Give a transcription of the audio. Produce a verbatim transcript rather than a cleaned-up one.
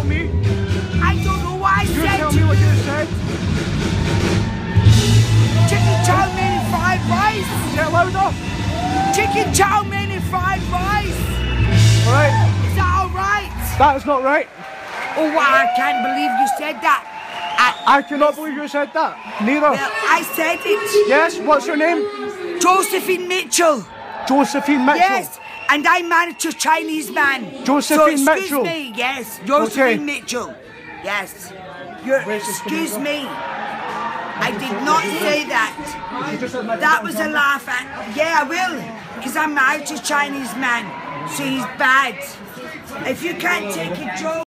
me. I don't know what I You said tell to me what you. you said. Chicken chow mein and fried rice. Say it louder. Chicken chow mein and fried rice. Alright. Is that alright? That is not right. Oh, wow, I can't believe you said that. I, I cannot believe you said that. Neither. well, I said it. Yes, what's your name? Josephine Mitchell. Josephine Mitchell. Yes, and I'm married to a Chinese man. Josephine so excuse Mitchell. me, yes, Josephine Okay. Mitchell. Yes. You're, excuse me. I did not say that. That was a laugh at. Yeah, I will, because I'm married to a Chinese man, so he's bad. If you can't take a joke.